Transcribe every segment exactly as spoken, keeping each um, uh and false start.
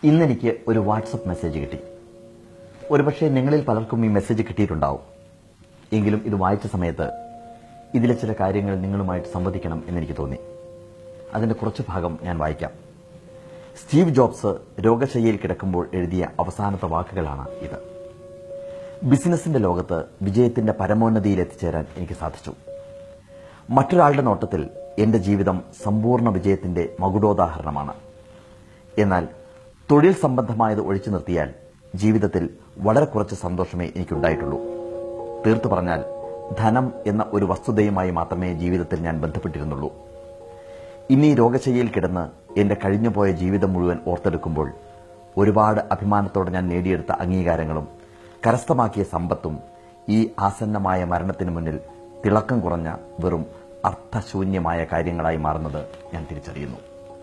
ഇന്നെനിക്ക് ഒരു WhatsApp message കിട്ടി. ഒരുപക്ഷെ നിങ്ങളിൽ പലർക്കും ഈ മെസ്സേജ് കിട്ടിയിട്ടുണ്ടാവും. എങ്കിലും ഇത് വായിച്ച സമയത്ത് ഇതിലെ ചില കാര്യങ്ങൾ നിങ്ങളുമായിട്ട് സംവദിക്കണം എന്നെനിക്ക് തോന്നി. അതിന്റെ കുറച്ച് ഭാഗം ഞാൻ വായിക്കാം. സ്റ്റീവ് ജോബ്സ് രോഗശയ്യയിൽ കിടക്കുമ്പോൾ എഴുതിയ അവസാനത്തെ വാക്കുകളാണ് ഇത്. ബിസിനസിന്റെ ലോകത്ത് വിജയത്തിന്റെ പരമോന്നതിയിൽ എത്തിച്ചേരാൻ എനിക്ക് സാധിച്ചു. മറ്റൊരാളുടെ നോട്ടത്തിൽ എന്റെ ജീവിതം സമ്പൂർണ്ണ വിജയത്തിന്റെ മകുടോദാഹരണമാണ്. എന്നാൽ തൊഴിൽ സംബന്ധമായത് ഒഴിച്ചു നിർത്തിയാൽ ജീവിതത്തിൽ വളരെ കുറച്ച് സന്തോഷമേ എനിക്കുണ്ടായിട്ടുള്ളൂ. തീർത്തു പറഞ്ഞാൽ ധനം എന്ന ഒരു വസ്തുതയുമായി മാത്രമേ ജീവിതത്തിൽ ഞാൻ ബന്ധപ്പെട്ടിരുന്നുള്ളൂ. ഇനി രോഗശയ്യയിൽ കിടന്ന് എന്റെ കഴിഞ്ഞുപോയ ജീവിതം മുഴുവൻ ഓർത്തെടുക്കുമ്പോൾ ഒരുപാട് അഭിമാനത്തോടെ ഞാൻ നേടിയെടുത്ത അംഗീകാരങ്ങളും കരസ്ഥമാക്കിയ സമ്പത്തും ഈ ആസന്നമായ മരണത്തിന് മുന്നിൽ തിളക്കം കുറഞ്ഞ വെറും അർത്ഥശൂന്യമായ കാര്യങ്ങളായി മാറുന്നത് ഞാൻ തിരിച്ചറിയുന്നു.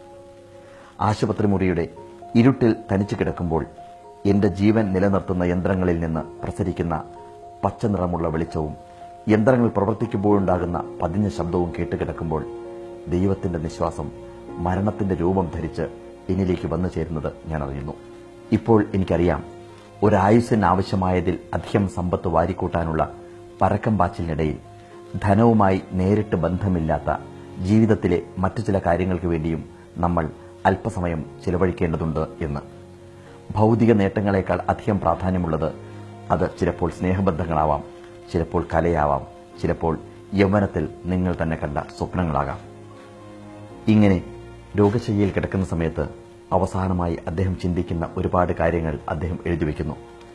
ആശുപത്രി മുറിയുടെ ഇരുട്ടിൽ തനിച്ചു കിടക്കുമ്പോൾ എന്റെ ജീവൻ നിലനിർത്തുന്ന യന്ത്രങ്ങളിൽ നിന്ന് പ്രസരിക്കുന്ന പച്ച നിറമുള്ള വെളിച്ചവും യന്ത്രങ്ങൾ പ്രവർത്തിക്കുമ്പോഴുണ്ടാകുന്ന പതിഞ്ഞ ശബ്ദവും കേട്ടുകിടക്കുമ്പോൾ ദൈവത്തിന്റെ നിശ്വാസം മരണത്തിന്റെ രൂപം ധരിച്ച് എന്നിലേക്ക് വന്നു ചേരുന്നത് ഞാൻ അറിയുന്നു. ഇപ്പോൾ എനിക്കറിയാം, ഒരായുസ്സിന് ആവശ്യമായതിൽ അധികം സമ്പത്ത് വാരിക്കൂട്ടാനുള്ള പരക്കം പാച്ചിലിനിടയിൽ ധനവുമായി നേരിട്ട് ബന്ധമില്ലാത്ത ജീവിതത്തിലെ മറ്റു ചില കാര്യങ്ങൾക്ക് വേണ്ടിയും നമ്മൾ അല്പസമയം ചിലവഴിക്കേണ്ടതുണ്ട് എന്ന്. ഭൗതിക നേട്ടങ്ങളെക്കാൾ അധികം പ്രാധാന്യമുള്ളത് അത് ചിലപ്പോൾ സ്നേഹബന്ധങ്ങളാവാം, ചിലപ്പോൾ കലയാവാം, ചിലപ്പോൾ യൗവനത്തിൽ നിങ്ങൾ തന്നെ കണ്ട സ്വപ്നങ്ങളാകാം. ഇങ്ങനെ രോഗശയ്യയിൽ കിടക്കുന്ന സമയത്ത് അവസാനമായി അദ്ദേഹം ചിന്തിക്കുന്ന ഒരുപാട് കാര്യങ്ങൾ അദ്ദേഹം എഴുതിവെക്കുന്നു.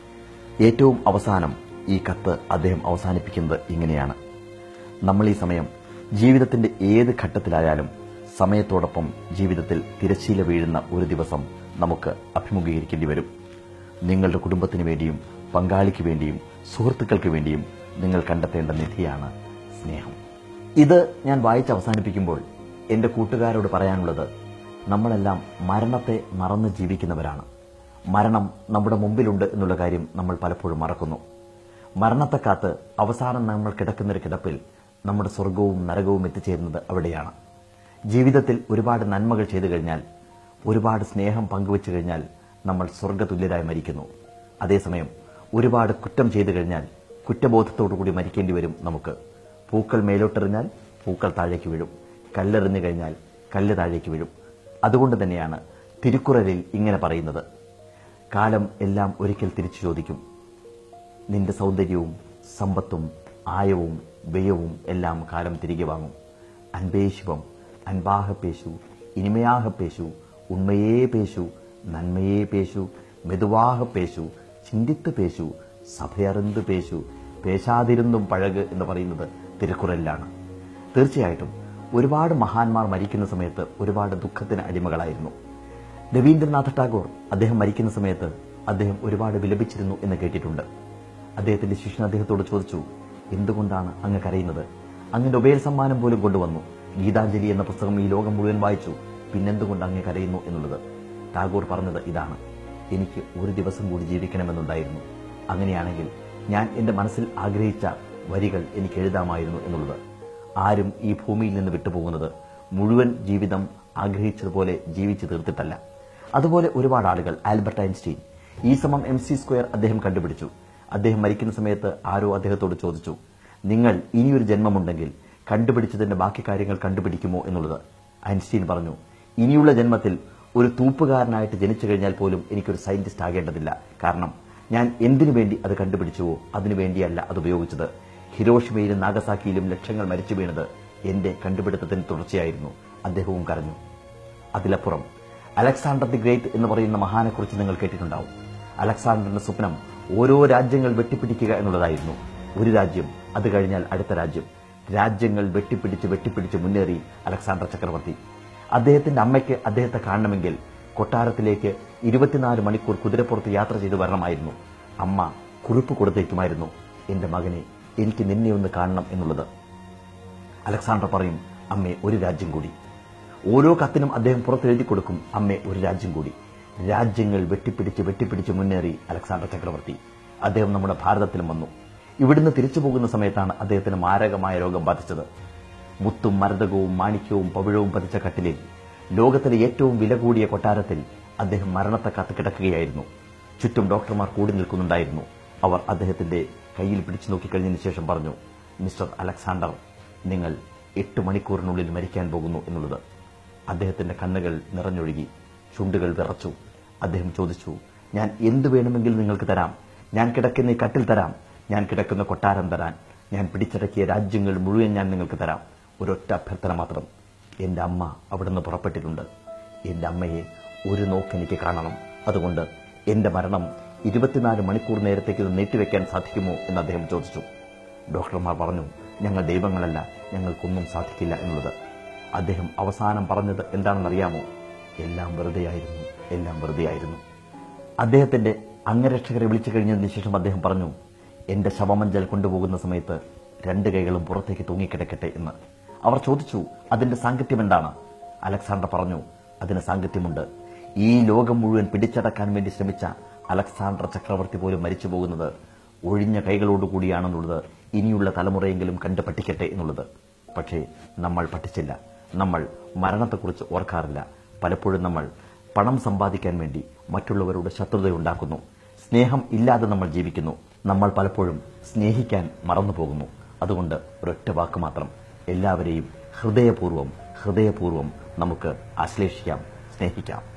ഏറ്റവും അവസാനം ഈ കത്ത് അദ്ദേഹം അവസാനിപ്പിക്കുന്നത് ഇങ്ങനെയാണ്: നമ്മൾ ഈ സമയം ജീവിതത്തിന്റെ ഏത് ഘട്ടത്തിലായാലും സമയത്തോടൊപ്പം ജീവിതത്തിൽ തിരശ്ശീല വീഴുന്ന ഒരു ദിവസം നമുക്ക് അഭിമുഖീകരിക്കേണ്ടി വരും. നിങ്ങളുടെ കുടുംബത്തിന് വേണ്ടിയും പങ്കാളിക്ക് വേണ്ടിയും സുഹൃത്തുക്കൾക്ക് വേണ്ടിയും നിങ്ങൾ കണ്ടെത്തേണ്ട നിധിയാണ് സ്നേഹം. ഇത് ഞാൻ വായിച്ച് അവസാനിപ്പിക്കുമ്പോൾ എന്റെ കൂട്ടുകാരോട് പറയാനുള്ളത്, നമ്മളെല്ലാം മരണത്തെ മറന്ന് ജീവിക്കുന്നവരാണ്. മരണം നമ്മുടെ മുമ്പിലുണ്ട് എന്നുള്ള കാര്യം നമ്മൾ പലപ്പോഴും മറക്കുന്നു. മരണത്തെ കാത്ത് അവസാനം നമ്മൾ കിടക്കുന്നൊരു കിടപ്പിൽ നമ്മുടെ സ്വർഗവും നരകവും എത്തിച്ചേരുന്നത് അവിടെയാണ്. ജീവിതത്തിൽ ഒരുപാട് നന്മകൾ ചെയ്തു കഴിഞ്ഞാൽ, ഒരുപാട് സ്നേഹം പങ്കുവച്ചു കഴിഞ്ഞാൽ നമ്മൾ സ്വർഗതുല്യരായി മരിക്കുന്നു. അതേസമയം ഒരുപാട് കുറ്റം ചെയ്തു കഴിഞ്ഞാൽ കുറ്റബോധത്തോടുകൂടി മരിക്കേണ്ടി വരും നമുക്ക്. പൂക്കൾ മേലോട്ടെറിഞ്ഞാൽ പൂക്കൾ താഴേക്ക് വീഴും, കല്ലെറിഞ്ഞു കഴിഞ്ഞാൽ കല്ല് താഴേക്ക് വീഴും. അതുകൊണ്ട് തന്നെയാണ് തിരുക്കുറലിൽ ഇങ്ങനെ പറയുന്നത്: കാലം എല്ലാം ഒരിക്കൽ തിരിച്ചു ചോദിക്കും. നിന്റെ സൗന്ദര്യവും സമ്പത്തും ആയവും വ്യയവും എല്ലാം കാലം തിരികെ വാങ്ങും. അൻപേ ശിവം അൻപാഹ പേശു ഇനിമയാഹ പേശു ഉണ്മയേ പേശു നന്മയേ പേശു മെതുവാഹ പേശു ചിന്തിത്ത് പേശു സഭയറിന്ത് പേശു പേശാതിരുന്നും പഴക് എന്ന് പറയുന്നത് തിരുക്കുറലിലാണ്. തീർച്ചയായിട്ടും ഒരുപാട് മഹാന്മാർ മരിക്കുന്ന സമയത്ത് ഒരുപാട് ദുഃഖത്തിന് അടിമകളായിരുന്നു. രവീന്ദ്രനാഥ ടാഗോർ അദ്ദേഹം മരിക്കുന്ന സമയത്ത് അദ്ദേഹം ഒരുപാട് വിലപിച്ചിരുന്നു എന്ന് കേട്ടിട്ടുണ്ട്. അദ്ദേഹത്തിന്റെ ശിഷ്യൻ അദ്ദേഹത്തോട് ചോദിച്ചു, എന്തുകൊണ്ടാണ് അങ്ങ് കരയുന്നത്? അങ്ങ് നൊബേൽ സമ്മാനം പോലും കൊണ്ടുവന്നു, ഗീതാഞ്ജലി എന്ന പുസ്തകം ഈ ലോകം മുഴുവൻ വായിച്ചു, പിന്നെന്തുകൊണ്ട് അങ്ങ് കരയുന്നു എന്നുള്ളത്. ടാഗോർ പറഞ്ഞത് ഇതാണ്: എനിക്ക് ഒരു ദിവസം കൂടി ജീവിക്കണമെന്നുണ്ടായിരുന്നു. അങ്ങനെയാണെങ്കിൽ ഞാൻ എന്റെ മനസ്സിൽ ആഗ്രഹിച്ച വരികൾ എനിക്ക് എഴുതാമായിരുന്നു എന്നുള്ളത്. ആരും ഈ ഭൂമിയിൽ നിന്ന് വിട്ടുപോകുന്നത് മുഴുവൻ ജീവിതം ആഗ്രഹിച്ചതുപോലെ ജീവിച്ചു തീർത്തിട്ടല്ല. അതുപോലെ ഒരുപാട് ആളുകൾ, ആൽബർട്ട് ഐൻസ്റ്റീൻ, ഈ സമം എം സി സ്ക്വയർ അദ്ദേഹം കണ്ടുപിടിച്ചു. അദ്ദേഹം മരിക്കുന്ന സമയത്ത് ആരോ അദ്ദേഹത്തോട് ചോദിച്ചു, നിങ്ങൾ ഇനിയൊരു ജന്മമുണ്ടെങ്കിൽ കണ്ടുപിടിച്ചതിന്റെ ബാക്കി കാര്യങ്ങൾ കണ്ടുപിടിക്കുമോ എന്നുള്ളത്. ഐൻസ്റ്റീൻ പറഞ്ഞു, ഇനിയുള്ള ജന്മത്തിൽ ഒരു തൂപ്പുകാരനായിട്ട് ജനിച്ചു കഴിഞ്ഞാൽ പോലും എനിക്കൊരു സയന്റിസ്റ്റ് ആകേണ്ടതില്ല. കാരണം ഞാൻ എന്തിനു വേണ്ടി അത് കണ്ടുപിടിച്ചുവോ അതിനു വേണ്ടിയല്ല അത് ഉപയോഗിച്ചത്. ഹിരോഷിമയിലും നാഗസാക്കിയിലും ലക്ഷങ്ങൾ മരിച്ചു വീണത് എന്റെ കണ്ടുപിടുത്തത്തിന് തുടർച്ചയായിരുന്നു. അദ്ദേഹവും കരഞ്ഞു. അതിലപ്പുറം അലക്സാണ്ടർ ദി ഗ്രേറ്റ് എന്ന് പറയുന്ന മഹാനെക്കുറിച്ച് നിങ്ങൾ കേട്ടിട്ടുണ്ടാവും. അലക്സാണ്ടറിന്റെ സ്വപ്നം ഓരോ രാജ്യങ്ങൾ വെട്ടിപ്പിടിക്കുക എന്നുള്ളതായിരുന്നു. ഒരു രാജ്യം, അത് കഴിഞ്ഞാൽ അടുത്ത രാജ്യം. രാജ്യങ്ങൾ വെട്ടിപ്പിടിച്ച് വെട്ടിപ്പിടിച്ച് മുന്നേറി അലക്സാണ്ടർ ചക്രവർത്തി. അദ്ദേഹത്തിന്റെ അമ്മയ്ക്ക് അദ്ദേഹത്തെ കാണണമെങ്കിൽ കൊട്ടാരത്തിലേക്ക് ഇരുപത്തിനാല് മണിക്കൂർ കുതിരപ്പുറത്ത് യാത്ര ചെയ്തു വരണമായിരുന്നു. അമ്മ കുറിപ്പ് കൊടുത്തേക്കുമായിരുന്നു, എന്റെ മകനെ, എനിക്ക് നിന്നെ ഒന്ന് കാണണം എന്നുള്ളത്. അലക്സാണ്ടർ പറയും, അമ്മേ ഒരു രാജ്യം കൂടി. ഓരോ കത്തിനും അദ്ദേഹം പുറത്തെഴുതി കൊടുക്കും, അമ്മേ ഒരു രാജ്യം കൂടി. രാജ്യങ്ങൾ വെട്ടിപ്പിടിച്ച് വെട്ടിപ്പിടിച്ച് മുന്നേറി അലക്സാണ്ടർ ചക്രവർത്തി. അദ്ദേഹം നമ്മുടെ ഭാരതത്തിലും വന്നു. ഇവിടുന്ന് തിരിച്ചു പോകുന്ന സമയത്താണ് അദ്ദേഹത്തിന് മാരകമായ രോഗം ബാധിച്ചത്. മുത്തും മരതകവും മാണിക്യവും പവിഴവും പതിച്ച കട്ടിലിൽ ലോകത്തിലെ ഏറ്റവും വില കൂടിയ കൊട്ടാരത്തിൽ അദ്ദേഹം മരണത്തെ കാത്ത് കിടക്കുകയായിരുന്നു. ചുറ്റും ഡോക്ടർമാർ കൂടി നിൽക്കുന്നുണ്ടായിരുന്നു. അവർ അദ്ദേഹത്തിന്റെ കയ്യിൽ പിടിച്ചു നോക്കിക്കഴിഞ്ഞതിന് ശേഷം പറഞ്ഞു, മിസ്റ്റർ അലക്സാണ്ടർ, നിങ്ങൾ എട്ട് മണിക്കൂറിനുള്ളിൽ മരിക്കാൻ പോകുന്നു എന്നുള്ളത്. അദ്ദേഹത്തിന്റെ കണ്ണുകൾ നിറഞ്ഞൊഴുകി, ചുണ്ടുകൾ വിറച്ചു. അദ്ദേഹം ചോദിച്ചു, ഞാൻ എന്തു വേണമെങ്കിലും നിങ്ങൾക്ക് തരാം. ഞാൻ കിടക്കുന്ന ഈ കട്ടിൽ തരാം, ഞാൻ കിടക്കുന്ന കൊട്ടാരം തരാൻ, ഞാൻ പിടിച്ചടക്കിയ രാജ്യങ്ങൾ മുഴുവൻ ഞാൻ നിങ്ങൾക്ക് തരാം. ഒരൊറ്റ അഭ്യർത്ഥന മാത്രം, എന്റെ അമ്മ അവിടുന്ന് പുറപ്പെട്ടിട്ടുണ്ട്. എന്റെ അമ്മയെ ഒരു നോക്ക് എനിക്ക് കാണണം. അതുകൊണ്ട് എന്റെ മരണം ഇരുപത്തിനാല് മണിക്കൂർ നേരത്തേക്ക് ഇത് നീട്ടിവെക്കാൻ സാധിക്കുമോ എന്ന് അദ്ദേഹം ചോദിച്ചു. ഡോക്ടർമാർ പറഞ്ഞു, ഞങ്ങൾ ദൈവങ്ങളല്ല, ഞങ്ങൾക്കൊന്നും സാധിക്കില്ല എന്നുള്ളത്. അദ്ദേഹം അവസാനം പറഞ്ഞത് എന്താണെന്നറിയാമോ? എല്ലാം വെറുതെയായിരുന്നു, എല്ലാം വെറുതെയായിരുന്നു. അദ്ദേഹത്തിന്റെ അംഗരക്ഷകരെ വിളിച്ചു കഴിഞ്ഞതിന് ശേഷം അദ്ദേഹം പറഞ്ഞു, എന്റെ ശവമഞ്ചൽ കൊണ്ടുപോകുന്ന സമയത്ത് രണ്ട് കൈകളും പുറത്തേക്ക് തൂങ്ങിക്കിടക്കട്ടെ എന്ന്. അവർ ചോദിച്ചു, അതിന്റെ സാങ്കത്യം എന്താണ്? അലക്സാണ്ടർ പറഞ്ഞു, അതിന് സാങ്കത്യമുണ്ട്. ഈ ലോകം മുഴുവൻ പിടിച്ചടക്കാൻ വേണ്ടി ശ്രമിച്ച അലക്സാണ്ടർ ചക്രവർത്തി പോലും മരിച്ചു പോകുന്നത് ഒഴിഞ്ഞ കൈകളോടുകൂടിയാണെന്നുള്ളത് ഇനിയുള്ള തലമുറയെങ്കിലും കണ്ടു പഠിക്കട്ടെ എന്നുള്ളത്. പക്ഷേ നമ്മൾ പഠിച്ചില്ല. നമ്മൾ മരണത്തെക്കുറിച്ച് ഓർക്കാറില്ല. പലപ്പോഴും നമ്മൾ പണം സമ്പാദിക്കാൻ വേണ്ടി മറ്റുള്ളവരോട് ശത്രുതയുണ്ടാക്കുന്നു. സ്നേഹം ഇല്ലാതെ നമ്മൾ ജീവിക്കുന്നു. നമ്മൾ പലപ്പോഴും സ്നേഹിക്കാൻ മറന്നുപോകുന്നു. അതുകൊണ്ട് ഒരൊറ്റ വാക്ക് മാത്രം, എല്ലാവരെയും ഹൃദയപൂർവ്വം ഹൃദയപൂർവ്വം നമുക്ക് ആശ്ലേഷിക്കാം, സ്നേഹിക്കാം.